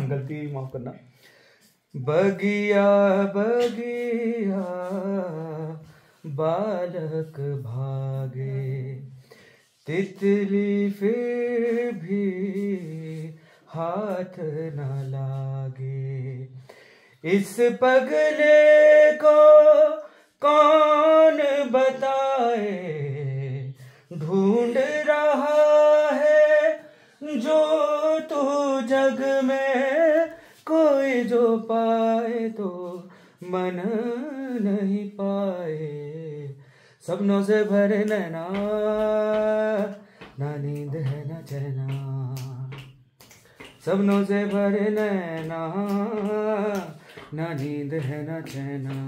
गलती माफ करना। बगिया बगिया बालक भागे, तितली फिर भी हाथ न लागे। इस पगले को कौन बताए, ढूंढ रहा है जो तू जग में, कोई जो पाए तो मन नहीं पाए। सपनों से भरे नैना, ना नींद है ना चैना। सपनों से भरे नैना, ना नींद है ना चैना।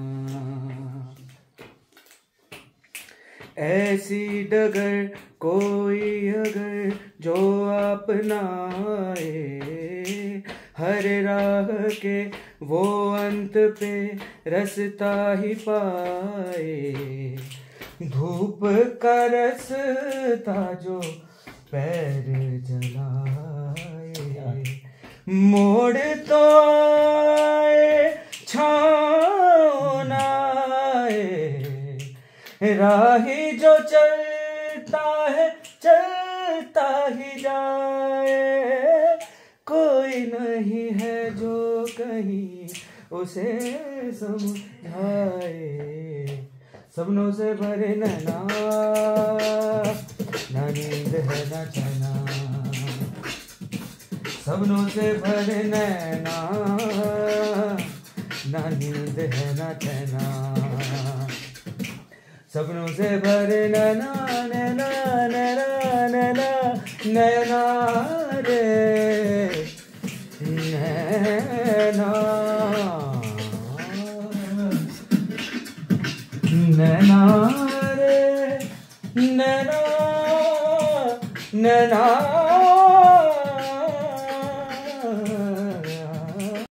ऐसी डगर कोई अगर जो अपनाए, हर राह के वो अंत पे रास्ता ही पाए। धूप का रास्ता जो पैर जलाए, मोड़ तो आए छाँव न आए। राही जो चलता है चलता ही जाए, कोई नहीं है जो कहीं उसे समझाए। सपनों से भरे नैना, ना नींद है ना चैना। सपनों से भरे नैना, ना नींद है ना चैना। सपनों से भरे नैना नैना नैना नैना नैना रे नैना, नैना रे नैना नैना।